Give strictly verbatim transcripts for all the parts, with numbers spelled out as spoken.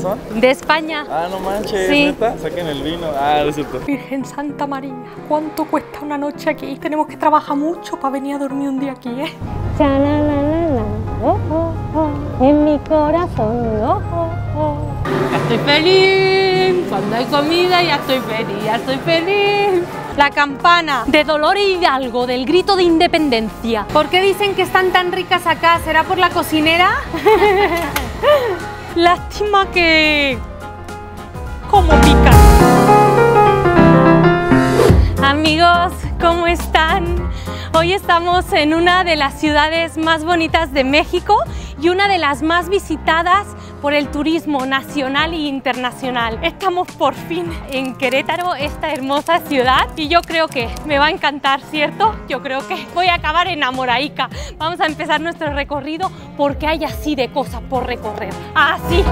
son? De España. Ah, no manches, sí. ¿neta? Saquen el vino. Ah, es cierto. Virgen Santa María, ¿cuánto cuesta una noche aquí? Tenemos que trabajar mucho para venir a dormir un día aquí, ¿eh? Oh, oh, oh, en mi corazón, oh, oh, oh. Ya estoy feliz, cuando hay comida ya estoy feliz, ya estoy feliz. La campana de Dolores Hidalgo, del grito de independencia. ¿Por qué dicen que están tan ricas acá? ¿Será por la cocinera? Lástima que... ¿Cómo pican? Amigos, ¿cómo están? Hoy estamos en una de las ciudades más bonitas de México y una de las más visitadas por el turismo nacional e internacional. Estamos por fin en Querétaro, esta hermosa ciudad, y yo creo que me va a encantar, ¿cierto? Yo creo que voy a acabar enamoradica. Vamos a empezar nuestro recorrido porque hay así de cosas por recorrer. ¡Así!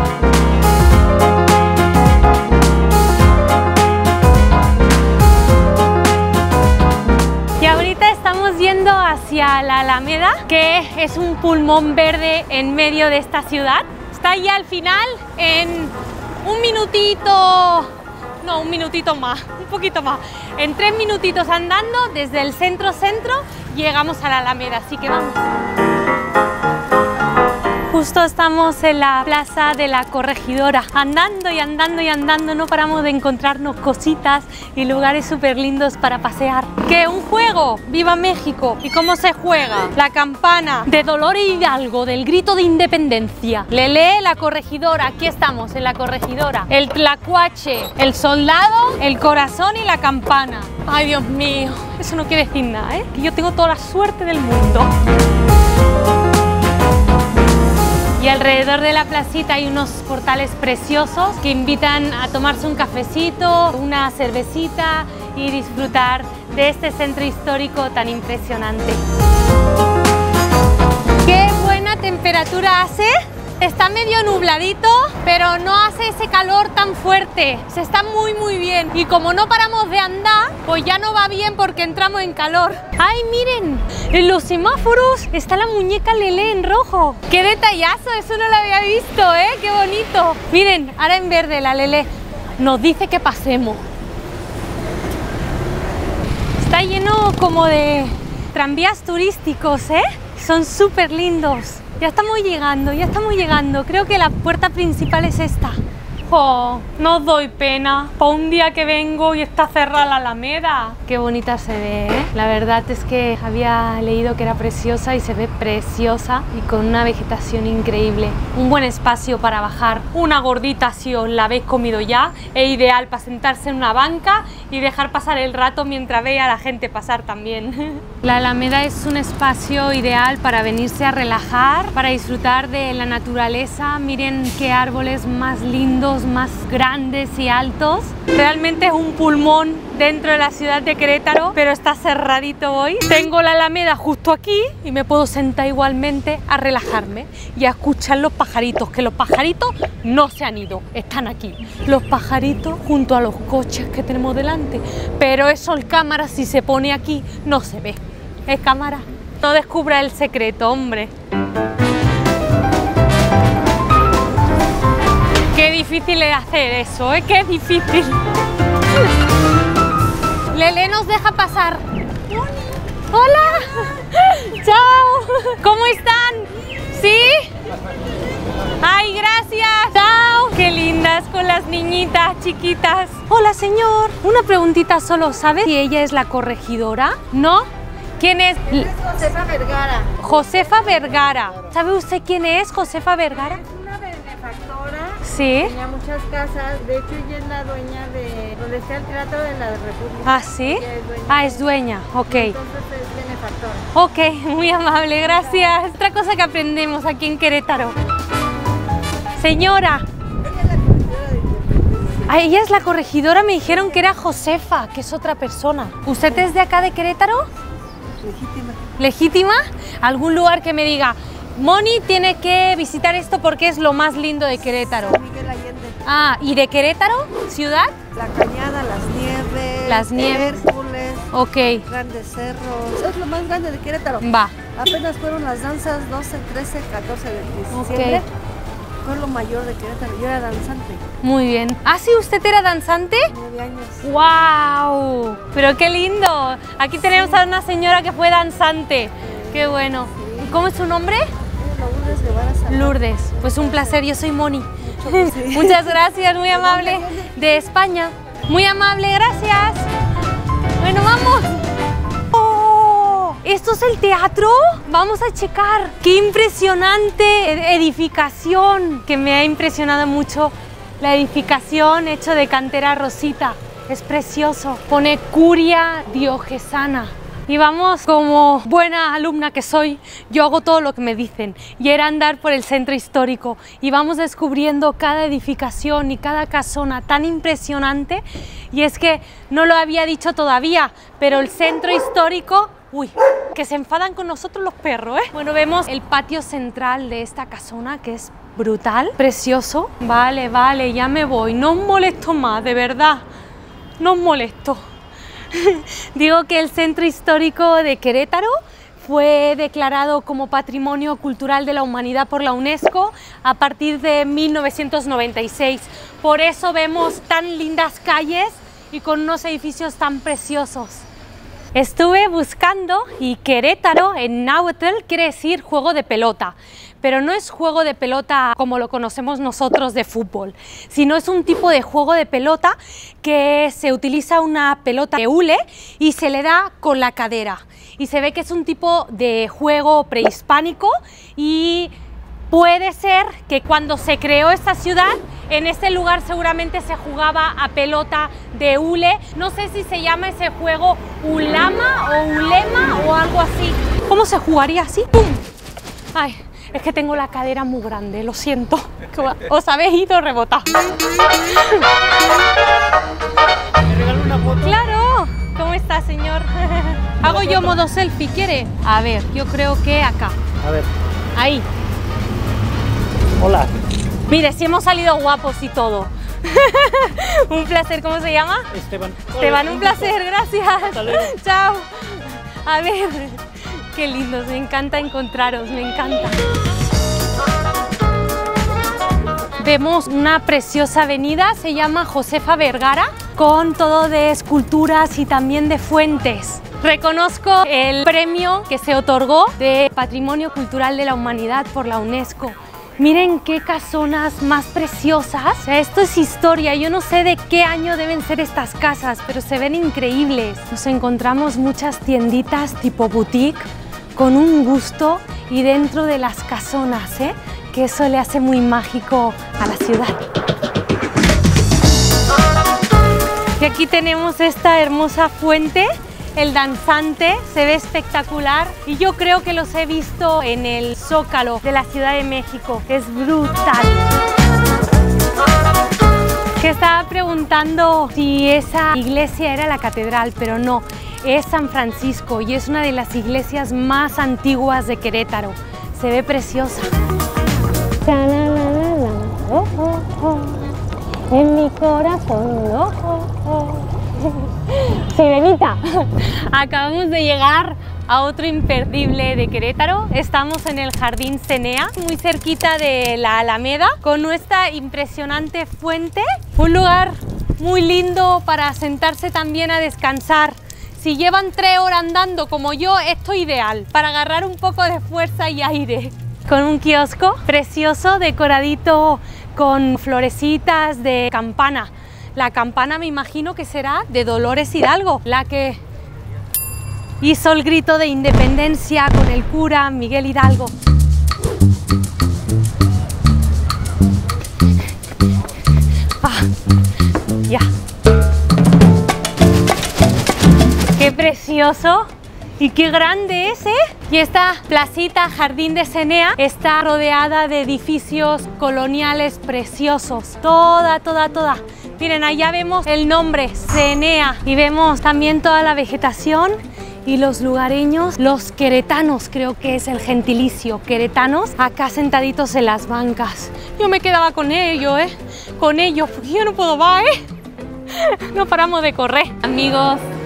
Y ahorita estamos yendo hacia la Alameda, que es un pulmón verde en medio de esta ciudad. Está ahí al final, en un minutito, no, un minutito más, un poquito más. En tres minutitos andando desde el centro-centro llegamos a la Alameda, así que vamos. Justo estamos en la plaza de la Corregidora, andando y andando y andando, no paramos de encontrarnos cositas y lugares súper lindos para pasear. ¿Qué? ¿Un juego? ¡Viva México! ¿Y cómo se juega? La campana de Dolores Hidalgo, del grito de independencia. Lele, la Corregidora, aquí estamos en la Corregidora. El tlacuache, el soldado, el corazón y la campana. ¡Ay, Dios mío! Eso no quiere decir nada, ¿eh? Que yo tengo toda la suerte del mundo. Y alrededor de la placita hay unos portales preciosos que invitan a tomarse un cafecito, una cervecita y disfrutar de este centro histórico tan impresionante. ¡Qué buena temperatura hace! Está medio nubladito, pero no hace ese calor tan fuerte. Se está muy muy bien. Y como no paramos de andar, pues ya no va bien porque entramos en calor. ¡Ay, miren! En los semáforos está la muñeca Lele en rojo. ¡Qué detallazo! Eso no lo había visto, ¿eh? ¡Qué bonito! Miren, ahora en verde la Lele nos dice que pasemos. Está lleno como de tranvías turísticos, ¿eh? Son súper lindos. Ya estamos llegando, ya estamos llegando. Creo que la puerta principal es esta. ¡Oh! No os doy pena. Para un día que vengo y está cerrada la Alameda. Qué bonita se ve, ¿eh? La verdad es que había leído que era preciosa y se ve preciosa y con una vegetación increíble. Un buen espacio para bajar una gordita si os la habéis comido ya. Es ideal para sentarse en una banca y dejar pasar el rato mientras ve a la gente pasar también. La Alameda es un espacio ideal para venirse a relajar, para disfrutar de la naturaleza. Miren qué árboles más lindos, más grandes y altos. Realmente es un pulmón dentro de la ciudad de Querétaro, pero está cerradito hoy. Tengo la Alameda justo aquí y me puedo sentar igualmente a relajarme y a escuchar los pajaritos, que los pajaritos no se han ido, están aquí. Los pajaritos junto a los coches que tenemos delante, pero eso el cámara si se pone aquí no se ve. Es cámara, no descubra el secreto, hombre. Qué difícil es hacer eso, ¿eh? Qué difícil. Lele nos deja pasar. Hola. Chao. ¿Cómo están? ¿Sí? Ay, gracias. Chao. Qué lindas con las niñitas chiquitas. Hola, señor. Una preguntita solo, ¿sabe si ella es la corregidora? ¿No? ¿Quién es? Es Josefa Vergara. Josefa Vergara. ¿Sabe usted quién es Josefa Vergara? Es una benefactora. Sí. Tenía muchas casas. De hecho, ella es la dueña de donde está el Teatro de la República. ¿Ah, sí? Ella es dueña. Ah, es dueña. Ok. Entonces es benefactora. Ok, muy amable, gracias. Otra cosa que aprendemos aquí en Querétaro. Señora. Ah, ella es la corregidora, me dijeron que era Josefa, que es otra persona. ¿Usted es de acá de Querétaro? Legítima. ¿Legítima? ¿Algún lugar que me diga, Moni tiene que visitar esto porque es lo más lindo de Querétaro? Miguel Allende. Ah, ¿y de Querétaro? ¿Ciudad? La Cañada, las Nieves. Las Nieves. Hércules. Ok. Grandes cerros. Es lo más grande de Querétaro. Va. Apenas fueron las danzas doce, trece, catorce de Ok. diciembre. pueblo mayor de Querétaro. Yo era danzante. Muy bien. ¿Ah, sí? ¿Usted era danzante? Nueve años. ¡Wow! Pero qué lindo. Aquí tenemos a una señora que fue danzante. Qué bueno. Sí. ¿Cómo es su nombre? Lourdes Guevara Salón. Lourdes. Pues un placer, yo soy Moni. Sí. Muchas gracias, muy amable. De España. Muy amable, gracias. Bueno, vamos. ¡Oh! ¿Esto es el teatro? Vamos a checar. ¡Qué impresionante edificación! Que me ha impresionado mucho la edificación hecha de cantera rosita. Es precioso. Pone Curia Diocesana. Y vamos, como buena alumna que soy, yo hago todo lo que me dicen. Y era andar por el centro histórico. Y vamos descubriendo cada edificación y cada casona tan impresionante. Y es que no lo había dicho todavía, pero el centro histórico... Uy, que se enfadan con nosotros los perros, ¿eh? Bueno, vemos el patio central de esta casona, que es brutal, precioso. Vale, vale, ya me voy. No os molesto más, de verdad. No os molesto. Digo que el centro histórico de Querétaro fue declarado como Patrimonio Cultural de la Humanidad por la UNESCO a partir de mil novecientos noventa y seis. Por eso vemos tan lindas calles y con unos edificios tan preciosos. Estuve buscando y Querétaro en náhuatl quiere decir juego de pelota, pero no es juego de pelota como lo conocemos nosotros de fútbol, sino es un tipo de juego de pelota que se utiliza una pelota de hule y se le da con la cadera. Y se ve que es un tipo de juego prehispánico y puede ser que cuando se creó esta ciudad, en este lugar seguramente se jugaba a pelota de hule. No sé si se llama ese juego ulama o ulema o algo así. ¿Cómo se jugaría así? ¡Pum! Ay, es que tengo la cadera muy grande, lo siento. Os habéis ido rebotado. ¿Me regala una foto? ¡Claro! ¿Cómo está, señor? Hago yo modo selfie, ¿quiere? A ver, yo creo que acá. A ver. Ahí. Hola. Mire, si hemos salido guapos y todo. Un placer, ¿cómo se llama? Esteban. Esteban, un placer, gracias. Hasta luego. Chao. A ver, qué lindos, me encanta encontraros, me encanta. Vemos una preciosa avenida, se llama Josefa Vergara, con todo de esculturas y también de fuentes. Reconozco el premio que se otorgó de Patrimonio Cultural de la Humanidad por la UNESCO. Miren qué casonas más preciosas. O sea, esto es historia. Yo no sé de qué año deben ser estas casas, pero se ven increíbles. Nos encontramos muchas tienditas tipo boutique con un gusto y dentro de las casonas, ¿eh? Que eso le hace muy mágico a la ciudad. Y aquí tenemos esta hermosa fuente. El danzante se ve espectacular y yo creo que los he visto en el Zócalo de la Ciudad de México. Es brutal. Que estaba preguntando si esa iglesia era la catedral, pero no, es San Francisco y es una de las iglesias más antiguas de Querétaro. Se ve preciosa. Oh, oh, oh. En mi corazón, oh, oh, oh. Sirenita. Acabamos de llegar a otro imperdible de Querétaro. Estamos en el Jardín Cenea, muy cerquita de la Alameda, con nuestra impresionante fuente. Un lugar muy lindo para sentarse también a descansar. Si llevan tres horas andando como yo, esto es ideal para agarrar un poco de fuerza y aire. Con un kiosco precioso, decoradito con florecitas de campana. La campana me imagino que será de Dolores Hidalgo, la que hizo el grito de independencia con el cura Miguel Hidalgo. Ah, ya. ¡Qué precioso! Y qué grande es, ¿eh? Y esta placita Jardín de Cenea está rodeada de edificios coloniales preciosos. Toda, toda, toda. Miren, allá vemos el nombre, Cenea. Y vemos también toda la vegetación y los lugareños, los queretanos, creo que es el gentilicio, queretanos, acá sentaditos en las bancas. Yo me quedaba con ellos, ¿eh? Con ellos, porque yo no puedo más, ¿eh? No paramos de correr. Amigos,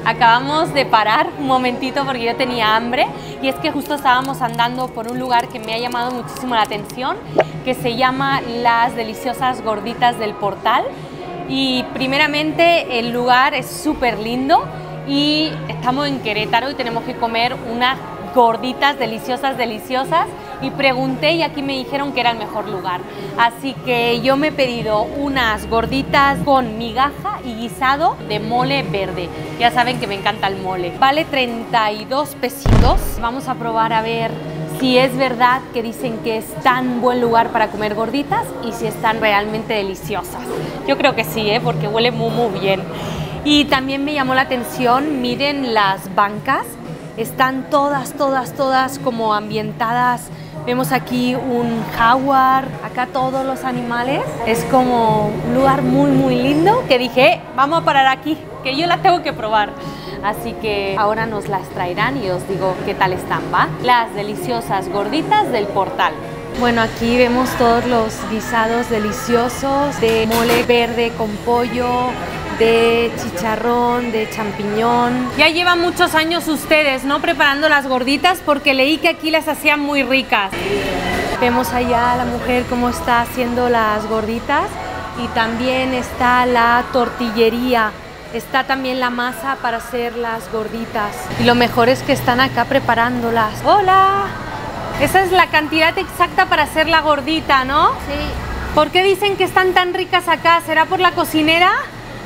Acabamos de parar un momentito porque yo tenía hambre y es que justo estábamos andando por un lugar que me ha llamado muchísimo la atención, que se llama Las Deliciosas Gorditas del Portal. Y primeramente el lugar es súper lindo y estamos en Querétaro y tenemos que comer unas gorditas deliciosas, deliciosas, y pregunté y aquí me dijeron que era el mejor lugar. Así que yo me he pedido unas gorditas con migaja y guisado de mole verde. Ya saben que me encanta el mole. Vale treinta y dos pesitos. Vamos a probar a ver si es verdad que dicen que es tan buen lugar para comer gorditas y si están realmente deliciosas. Yo creo que sí, ¿eh? Porque huele muy, muy bien. Y también me llamó la atención, miren las bancas. Están todas, todas, todas como ambientadas. Vemos aquí un jaguar, acá todos los animales. Es como un lugar muy, muy lindo que dije, eh, vamos a parar aquí, que yo las tengo que probar. Así que ahora nos las traerán y os digo qué tal están, ¿va? Las deliciosas gorditas del Portal. Bueno, aquí vemos todos los guisados deliciosos de mole verde con pollo, de chicharrón, de champiñón. Ya llevan muchos años ustedes, ¿no?, preparando las gorditas, porque leí que aquí las hacían muy ricas. Vemos allá a la mujer cómo está haciendo las gorditas y también está la tortillería. Está también la masa para hacer las gorditas. Y lo mejor es que están acá preparándolas. ¡Hola! Esa es la cantidad exacta para hacer la gordita, ¿no? Sí. ¿Por qué dicen que están tan ricas acá? ¿Será por la cocinera?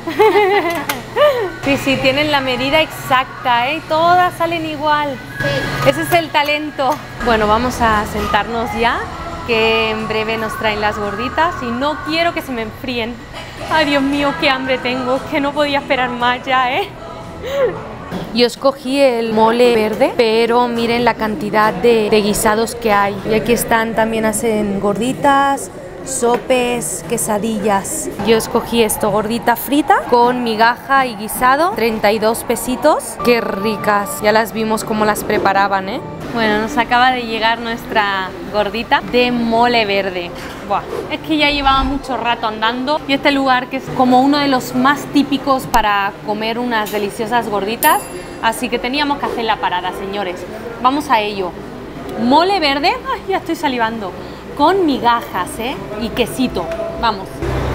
Sí, sí, tienen la medida exacta, ¿eh? Todas salen igual. Sí. Ese es el talento. Bueno, vamos a sentarnos ya, que en breve nos traen las gorditas y no quiero que se me enfríen. Ay, Dios mío, qué hambre tengo, que no podía esperar más ya, ¿eh? Yo escogí el mole verde, pero miren la cantidad de, de guisados que hay. Y aquí están, también hacen gorditas, sopes, quesadillas. Yo escogí esto, gordita frita con migaja y guisado, treinta y dos pesitos. Qué ricas, ya las vimos cómo las preparaban, ¿eh? Bueno, nos acaba de llegar nuestra gordita de mole verde. Buah, es que ya llevaba mucho rato andando y este lugar que es como uno de los más típicos para comer unas deliciosas gorditas, así que teníamos que hacer la parada, señores. Vamos a ello. Mole verde, ay, ya estoy salivando, con migajas, ¿eh? Y quesito. Vamos.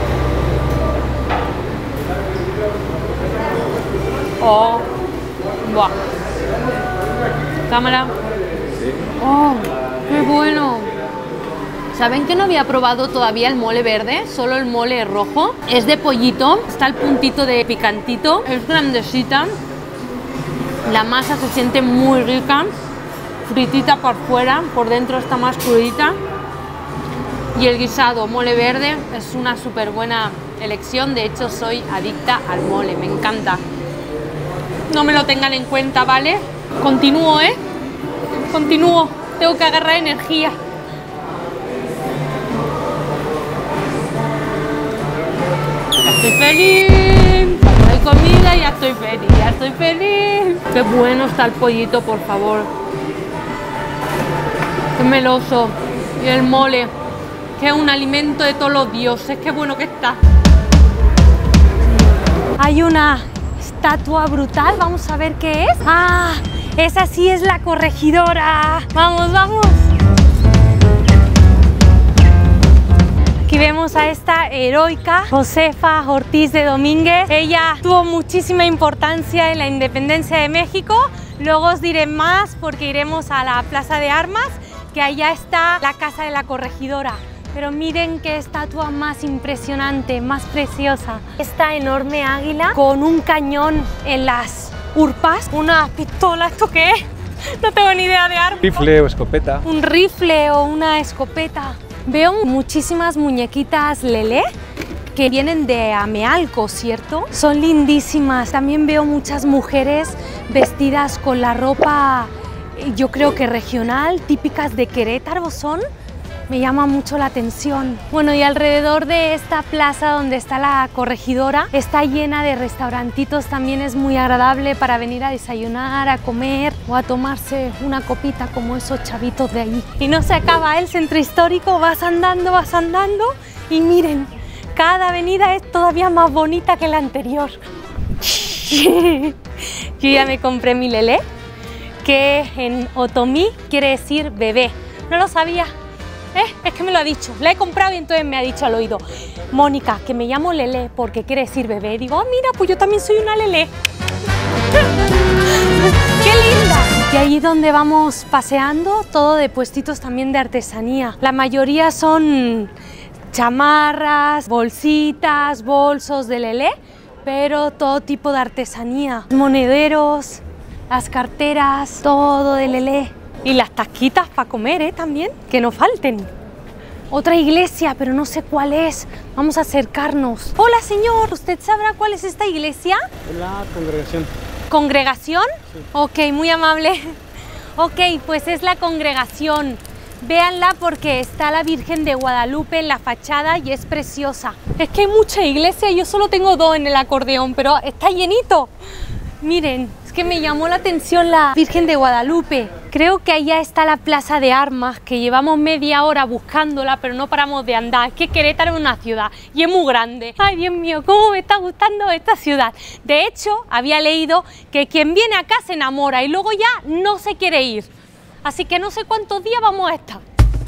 Oh, buah. Cámara. Oh, qué bueno. ¿Saben que no había probado todavía el mole verde? Solo el mole rojo. Es de pollito, está el puntito de picantito, es grandecita. La masa se siente muy rica, fritita por fuera, por dentro está más crudita. Y el guisado mole verde es una súper buena elección. De hecho, soy adicta al mole, me encanta. No me lo tengan en cuenta, ¿vale? Continúo, ¿eh? Continúo, tengo que agarrar energía. Ya estoy feliz, hay comida y ya estoy feliz, ya estoy feliz. Qué bueno está el pollito, por favor. Qué meloso. Y el mole, que es un alimento de todos los dioses, qué bueno que está. Hay una estatua brutal, vamos a ver qué es. ¡Ah! Esa sí es la corregidora. ¡Vamos, vamos! Aquí vemos a esta heroica Josefa Ortiz de Domínguez. Ella tuvo muchísima importancia en la independencia de México. Luego os diré más porque iremos a la Plaza de Armas, que allá está la casa de la corregidora. Pero miren qué estatua más impresionante, más preciosa. Esta enorme águila con un cañón en las urpas, una pistola, ¿esto qué es? No tengo ni idea de arma. Rifle o escopeta. Un rifle o una escopeta. Veo muchísimas muñequitas Lelé que vienen de Amealco, ¿cierto? Son lindísimas. También veo muchas mujeres vestidas con la ropa, yo creo que regional, típicas de Querétaro son. Me llama mucho la atención. Bueno, y alrededor de esta plaza donde está la corregidora está llena de restaurantitos, también es muy agradable para venir a desayunar, a comer o a tomarse una copita como esos chavitos de allí. Y no se acaba el centro histórico, vas andando, vas andando y miren, cada avenida es todavía más bonita que la anterior. Yo ya me compré mi lelé, que en otomí quiere decir bebé. No lo sabía, ¿eh? Es que me lo ha dicho. La he comprado y entonces me ha dicho al oído: Mónica, que me llamo lelé porque quiere decir bebé. Digo, ah, mira, pues yo también soy una lelé. ¡Qué linda! Y ahí donde vamos paseando, todo de puestitos también de artesanía. La mayoría son chamarras, bolsitas, bolsos de lelé, pero todo tipo de artesanía. Monederos, las carteras, todo de lelé. Y las tasquitas para comer, ¿eh? También, que no falten. Otra iglesia, pero no sé cuál es. Vamos a acercarnos. Hola, señor, ¿usted sabrá cuál es esta iglesia? La congregación. ¿Congregación? Sí. Ok, muy amable. Ok, pues es la congregación. Véanla porque está la Virgen de Guadalupe en la fachada y es preciosa. Es que hay mucha iglesia, yo solo tengo dos en el acordeón, pero está llenito. Miren, es que me llamó la atención la Virgen de Guadalupe. Creo que allá está la Plaza de Armas, que llevamos media hora buscándola, pero no paramos de andar. Es que Querétaro es una ciudad y es muy grande. Ay, Dios mío, cómo me está gustando esta ciudad. De hecho, había leído que quien viene acá se enamora y luego ya no se quiere ir. Así que no sé cuántos días vamos a estar.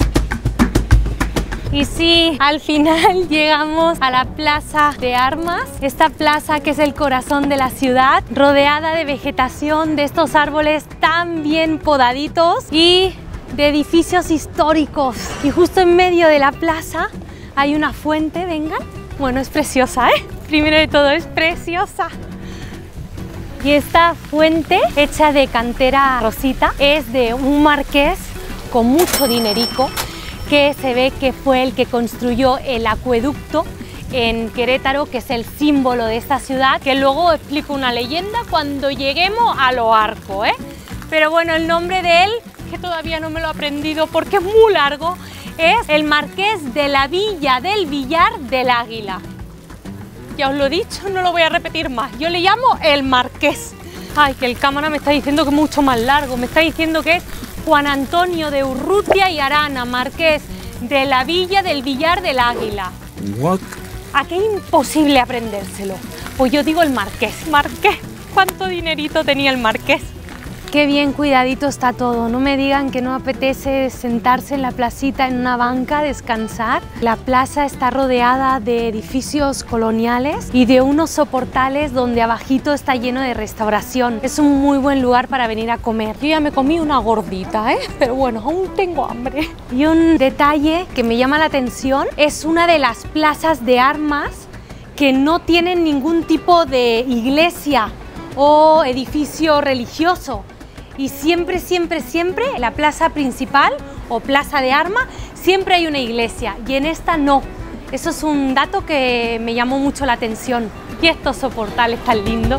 Y sí, al final llegamos a la Plaza de Armas, esta plaza que es el corazón de la ciudad, rodeada de vegetación, de estos árboles tan bien podaditos y de edificios históricos. Y justo en medio de la plaza hay una fuente, vengan. Bueno, es preciosa, ¿eh? Primero de todo, es preciosa. Y esta fuente, hecha de cantera rosita, es de un marqués con mucho dinerico, que se ve que fue el que construyó el acueducto en Querétaro, que es el símbolo de esta ciudad, que luego explico una leyenda cuando lleguemos a lo arco, ¿eh? Pero bueno, el nombre de él, que todavía no me lo he aprendido porque es muy largo, es el Marqués de la Villa del Villar del Águila. Ya os lo he dicho, no lo voy a repetir más. Yo le llamo el Marqués. Ay, que el cámara me está diciendo que es mucho más largo. Me está diciendo que es Juan Antonio de Urrutia y Arana, Marqués de la Villa del Villar del Águila. What? ¿A qué imposible aprendérselo? Pues yo digo el Marqués. Marqués, ¿cuánto dinerito tenía el Marqués? Qué bien cuidadito está todo. No me digan que no apetece sentarse en la placita en una banca, descansar. La plaza está rodeada de edificios coloniales y de unos soportales donde abajito está lleno de restauración. Es un muy buen lugar para venir a comer. Yo ya me comí una gordita, ¿eh? Pero bueno, aún tengo hambre. Y un detalle que me llama la atención es una de las plazas de armas que no tienen ningún tipo de iglesia o edificio religioso. Y siempre, siempre, siempre, en la plaza principal o plaza de armas, siempre hay una iglesia y en esta no. Eso es un dato que me llamó mucho la atención. Y estos soportales tan lindos.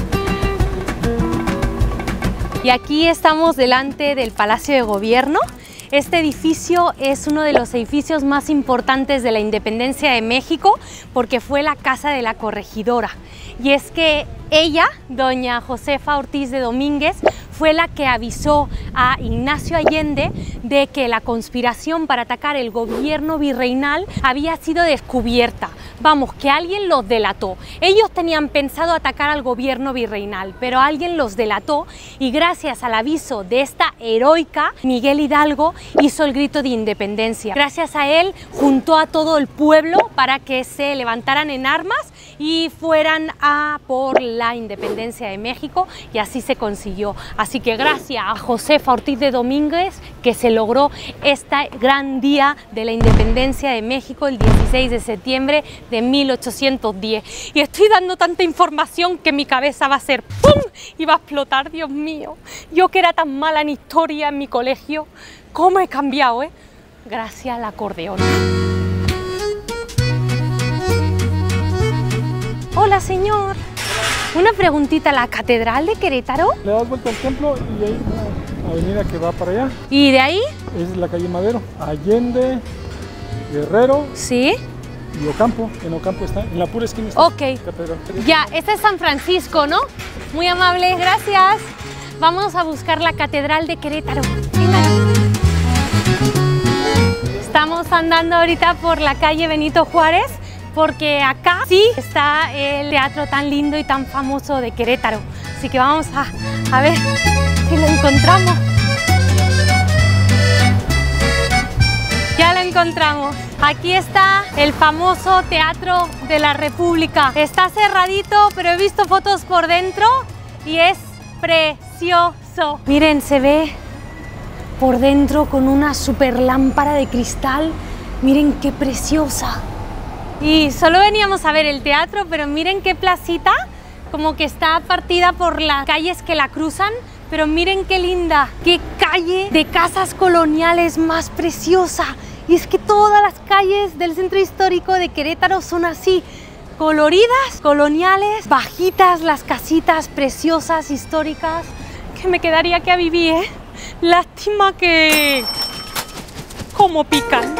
Y aquí estamos delante del Palacio de Gobierno. Este edificio es uno de los edificios más importantes de la independencia de México porque fue la casa de la corregidora. Y es que ella, doña Josefa Ortiz de Domínguez, fue la que avisó a Ignacio Allende de que la conspiración para atacar el gobierno virreinal había sido descubierta. Vamos, que alguien los delató. Ellos tenían pensado atacar al gobierno virreinal, pero alguien los delató y gracias al aviso de esta heroica, Miguel Hidalgo hizo el grito de independencia. Gracias a él juntó a todo el pueblo para que se levantaran en armas y fueran a por la independencia de México y así se consiguió. Así que gracias a Josefa Ortiz de Domínguez que se logró este gran día de la independencia de México el dieciséis de septiembre de mil ochocientos diez. Y estoy dando tanta información que mi cabeza va a ser ¡pum! Y va a explotar, Dios mío. Yo que era tan mala en historia en mi colegio, ¿cómo he cambiado, eh? Gracias al acordeón. Hola, señor. Una preguntita, ¿la Catedral de Querétaro? Le das vuelta al templo y hay una avenida que va para allá. ¿Y de ahí? Es la calle Madero. Allende, Guerrero Sí. y Ocampo. En Ocampo está, en la pura esquina está. Ok. Catedral. Ya, este es San Francisco, ¿no? Muy amable, gracias. Vamos a buscar la Catedral de Querétaro. Venga. Estamos andando ahorita por la calle Benito Juárez, porque acá sí está el teatro tan lindo y tan famoso de Querétaro. Así que vamos a, a ver si lo encontramos. Ya lo encontramos. Aquí está el famoso Teatro de la República. Está cerradito, pero he visto fotos por dentro y es precioso. Miren, se ve por dentro con una super lámpara de cristal. Miren qué preciosa. Y solo veníamos a ver el teatro, pero miren qué placita, como que está partida por las calles que la cruzan. Pero miren qué linda, qué calle de casas coloniales más preciosa. Y es que todas las calles del centro histórico de Querétaro son así, coloridas, coloniales, bajitas, las casitas preciosas, históricas, que me quedaría que a vivir, ¿eh? Lástima que... ¿Cómo pican?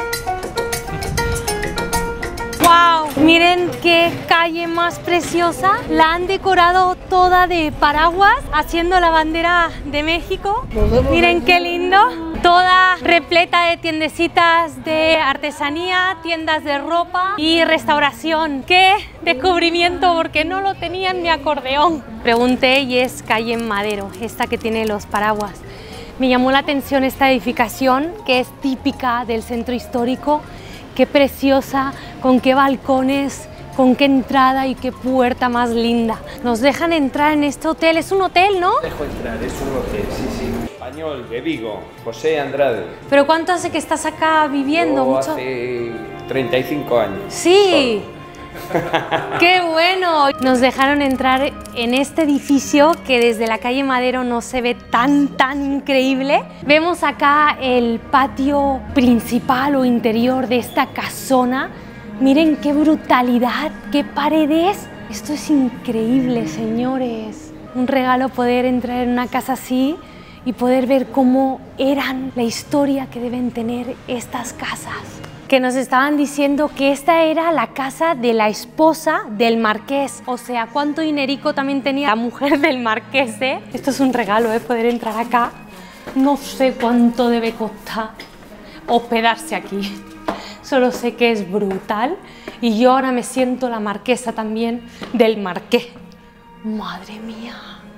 ¡Wow! Miren qué calle más preciosa. La han decorado toda de paraguas, haciendo la bandera de México. Miren qué lindo. Toda repleta de tiendecitas de artesanía, tiendas de ropa y restauración. ¡Qué descubrimiento! Porque no lo tenía en mi acordeón. Pregunté y es calle Madero, esta que tiene los paraguas. Me llamó la atención esta edificación que es típica del centro histórico. Qué preciosa, con qué balcones, con qué entrada y qué puerta más linda. Nos dejan entrar en este hotel, es un hotel, ¿no? Dejo entrar, es un hotel, sí, sí. Español, de Vigo, José Andrade. ¿Pero cuánto hace que estás acá viviendo? Yo ¿Mucho? hace treinta y cinco años. Sí. ¡Qué bueno! Nos dejaron entrar en este edificio que desde la calle Madero no se ve tan, tan increíble. Vemos acá el patio principal o interior de esta casona. Miren qué brutalidad, qué paredes. Esto es increíble, señores. Un regalo poder entrar en una casa así y poder ver cómo eran, la historia que deben tener estas casas. Que nos estaban diciendo que esta era la casa de la esposa del marqués. O sea, cuánto dinerico también tenía la mujer del marqués, ¿eh? Esto es un regalo, ¿eh? Poder entrar acá. No sé cuánto debe costar hospedarse aquí. Solo sé que es brutal y yo ahora me siento la marquesa también del marqués. Madre mía.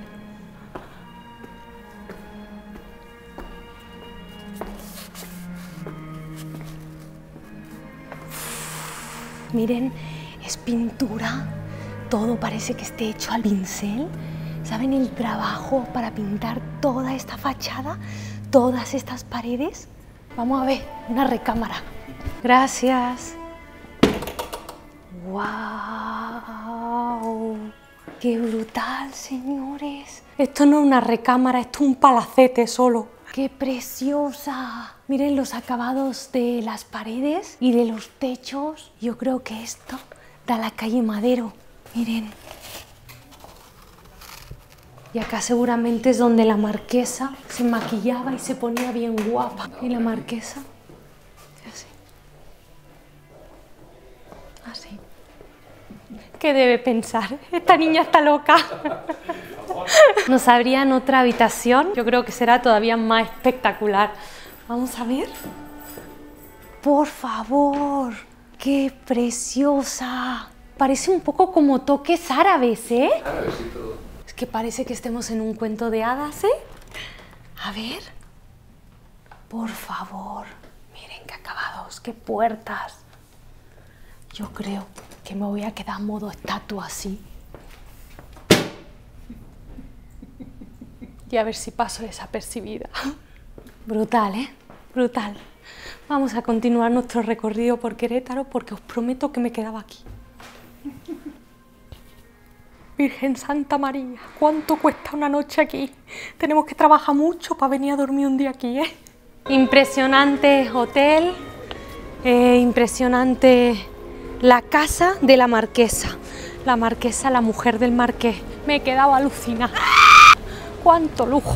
Miren, es pintura, todo parece que esté hecho al pincel. ¿Saben el trabajo para pintar toda esta fachada, todas estas paredes? Vamos a ver, una recámara. Gracias. ¡Wow! ¡Qué brutal, señores! Esto no es una recámara, esto es un palacete solo. ¡Qué preciosa! Miren los acabados de las paredes y de los techos. Yo creo que esto da la calle Madero. Miren. Y acá seguramente es donde la marquesa se maquillaba y se ponía bien guapa. Y la marquesa, así. Así. ¿Qué debe pensar? Esta niña está loca. Nos abrían otra habitación. Yo creo que será todavía más espectacular. Vamos a ver. Por favor, qué preciosa. Parece un poco como toques árabes, ¿eh? Árabes y todo. Es que parece que estemos en un cuento de hadas, ¿eh? A ver. Por favor. Miren qué acabados, qué puertas. Yo creo que me voy a quedar en modo estatua así. Y a ver si paso desapercibida. Brutal, ¿eh? Brutal. Vamos a continuar nuestro recorrido por Querétaro porque os prometo que me quedaba aquí. Virgen Santa María, ¿cuánto cuesta una noche aquí? Tenemos que trabajar mucho para venir a dormir un día aquí, ¿eh? Impresionante hotel, eh, impresionante la casa de la marquesa. La marquesa, la mujer del marqués. Me he quedado alucinada. ¡Cuánto lujo!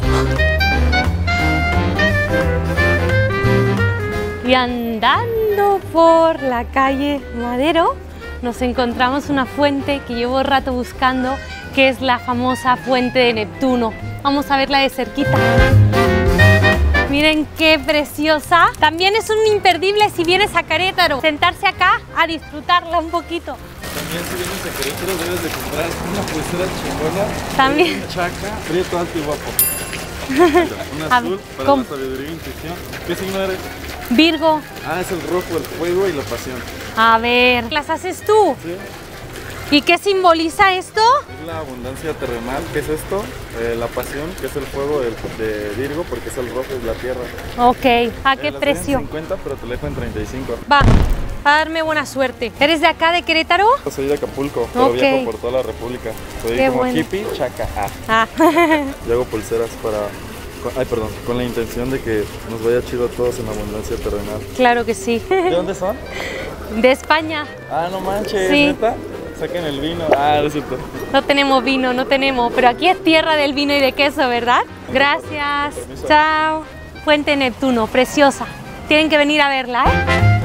Y andando por la calle Madero nos encontramos una fuente que llevo rato buscando, que es la famosa fuente de Neptuno. Vamos a verla de cerquita. Miren qué ¡Qué preciosa! También es un imperdible si vienes a Querétaro, sentarse acá a disfrutarla un poquito. También si vienes a Querétaro debes de comprar una pulsera chingona. También. Un chaca, prieto, alto y guapo. Un azul para ¿Cómo? la sabiduría e intuición. ¿Qué signo eres? Virgo. Ah, es el rojo, el fuego y la pasión. A ver, ¿las haces tú? ¿Sí? ¿Y qué simboliza esto? Es la abundancia terrenal, ¿qué es esto? Eh, la pasión, que es el fuego del, de Virgo, porque es el rojo, es la tierra. Ok, ¿a qué Eh, las precio? venden en cincuenta, pero te la dejo en treinta y cinco. Va, a darme buena suerte. ¿Eres de acá, de Querétaro? Soy de Acapulco, pero Ok. viajo por toda la república. Soy Qué como bueno. hippie, chaca. Ah. Ah, Yo hago pulseras para... con- Ay, perdón, con la intención de que nos vaya chido a todos en abundancia terrenal. claro que sí. ¿De dónde son? De España. Ah, no manches, Sí. ¿neta? Saquen el vino. Ah, no es cierto. No tenemos vino, no tenemos, pero aquí es tierra del vino y de queso, ¿verdad? Gracias. Permiso. Chao. Fuente Neptuno, preciosa. Tienen que venir a verla, ¿eh?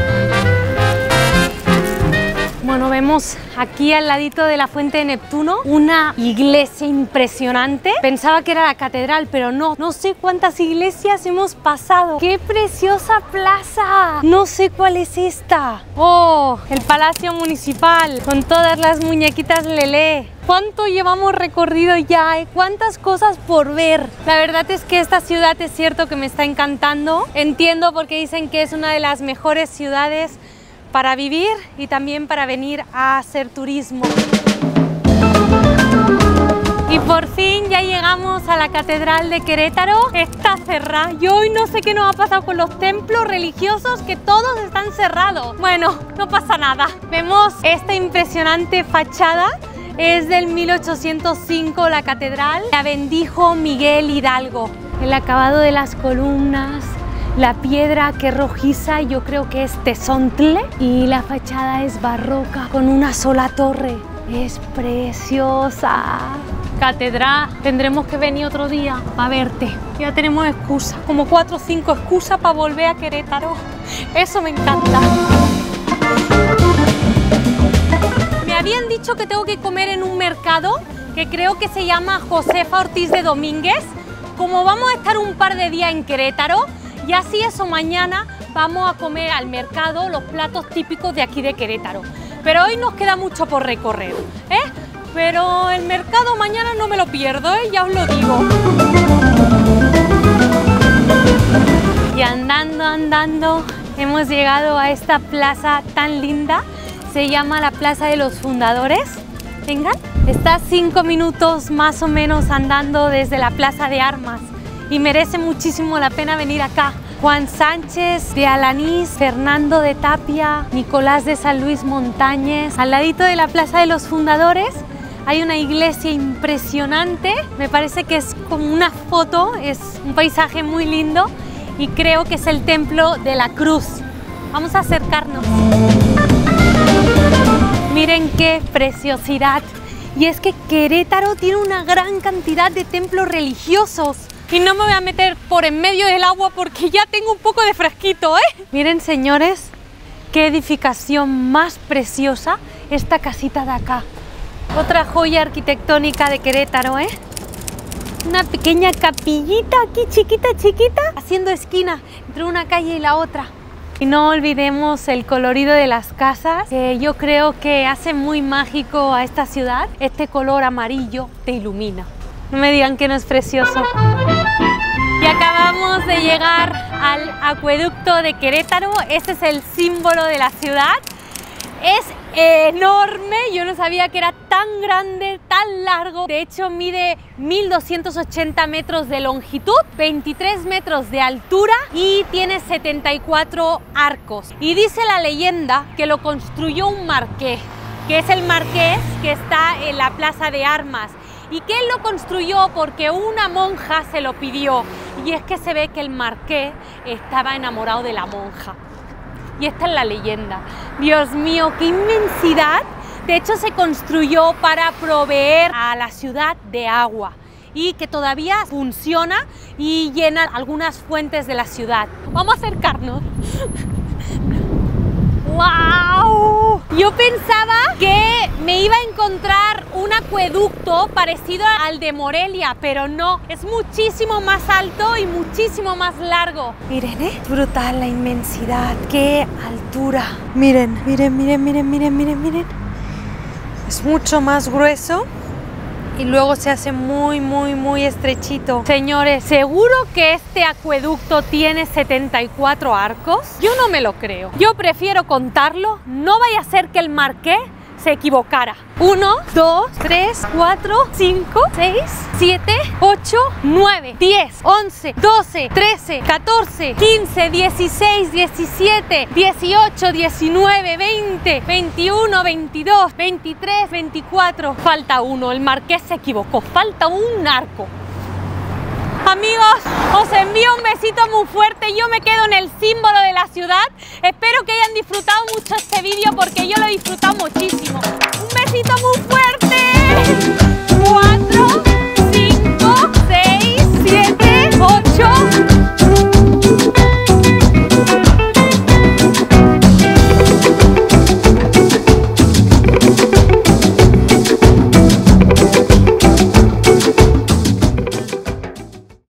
Bueno, vemos aquí al ladito de la Fuente de Neptuno una iglesia impresionante. Pensaba que era la catedral, pero no. No sé cuántas iglesias hemos pasado. ¡Qué preciosa plaza! No sé cuál es esta. ¡Oh! El Palacio Municipal con todas las muñequitas Lelé. ¿Cuánto llevamos recorrido ya? ¿Eh? ¿Cuántas cosas por ver? La verdad es que esta ciudad es cierto que me está encantando. Entiendo por qué dicen que es una de las mejores ciudades para vivir y también para venir a hacer turismo. Y por fin ya llegamos a la Catedral de Querétaro. Está cerrada. Yo hoy no sé qué nos ha pasado con los templos religiosos, que todos están cerrados. Bueno, no pasa nada. Vemos esta impresionante fachada. Es del mil ochocientos cinco la catedral. La bendijo Miguel Hidalgo. El acabado de las columnas, la piedra que es rojiza, yo creo que es tezontle, y la fachada es barroca con una sola torre. Es preciosa. Catedral, tendremos que venir otro día a verte. Ya tenemos excusas, como cuatro o cinco excusas para volver a Querétaro. Eso me encanta. Me habían dicho que tengo que comer en un mercado que creo que se llama Josefa Ortiz de Domínguez. Como vamos a estar un par de días en Querétaro, y así eso mañana vamos a comer al mercado los platos típicos de aquí de Querétaro. Pero hoy nos queda mucho por recorrer, ¿eh? Pero el mercado mañana no me lo pierdo, ¿eh? Ya os lo digo. Y andando, andando, hemos llegado a esta plaza tan linda. Se llama la Plaza de los Fundadores. Vengan, está a cinco minutos más o menos andando desde la Plaza de Armas y merece muchísimo la pena venir acá. Juan Sánchez de Alanís, Fernando de Tapia, Nicolás de San Luis Montañez. Al ladito de la Plaza de los Fundadores hay una iglesia impresionante. Me parece que es como una foto, es un paisaje muy lindo y creo que es el Templo de la Cruz. Vamos a acercarnos. Miren qué preciosidad. Y es que Querétaro tiene una gran cantidad de templos religiosos. Y no me voy a meter por en medio del agua porque ya tengo un poco de fresquito, ¿eh? Miren, señores, qué edificación más preciosa esta casita de acá. Otra joya arquitectónica de Querétaro, ¿eh? Una pequeña capillita aquí, chiquita, chiquita, haciendo esquina entre una calle y la otra. Y no olvidemos el colorido de las casas, que yo creo que hace muy mágico a esta ciudad. Este color amarillo te ilumina. No me digan que no es precioso. Y acabamos de llegar al acueducto de Querétaro. Este es el símbolo de la ciudad. Es enorme, yo no sabía que era tan grande, tan largo. De hecho mide mil doscientos ochenta metros de longitud, veintitrés metros de altura y tiene setenta y cuatro arcos. Y dice la leyenda que lo construyó un marqués, que es el marqués que está en la Plaza de Armas. Y que él lo construyó porque una monja se lo pidió. Y es que se ve que el marqués estaba enamorado de la monja. Y esta es la leyenda. Dios mío, qué inmensidad. De hecho, se construyó para proveer a la ciudad de agua y que todavía funciona y llena algunas fuentes de la ciudad. Vamos a acercarnos. ¡Wow! Yo pensaba que me iba a encontrar un acueducto parecido al de Morelia, pero no, es muchísimo más alto y muchísimo más largo. Miren, ¿eh? Brutal la inmensidad, qué altura. Miren, miren, miren, miren, miren, miren, miren. Es mucho más grueso y luego se hace muy, muy, muy estrechito. Señores, ¿seguro que este acueducto tiene setenta y cuatro arcos? Yo no me lo creo. Yo prefiero contarlo, no vaya a ser que el marqués se equivocara. uno, dos, tres, cuatro, cinco, seis, siete, ocho, nueve, diez, once, doce, trece, catorce, quince, dieciséis, diecisiete, dieciocho, diecinueve, veinte, veintiuno, veintidós, veintitrés, veinticuatro. Falta uno, el marqués se equivocó. Falta un arco. Amigos, os envío un besito muy fuerte. Yo me quedo en el símbolo de la ciudad. Espero que hayan disfrutado mucho este vídeo porque yo lo he disfrutado muchísimo. Un besito muy fuerte. Cuatro.